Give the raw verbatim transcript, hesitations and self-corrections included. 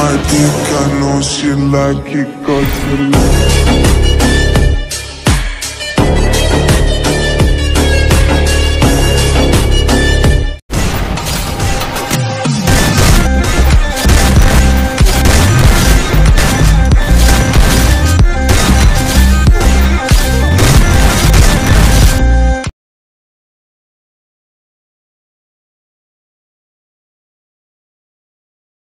my dick, I know she like it 'cause you like it.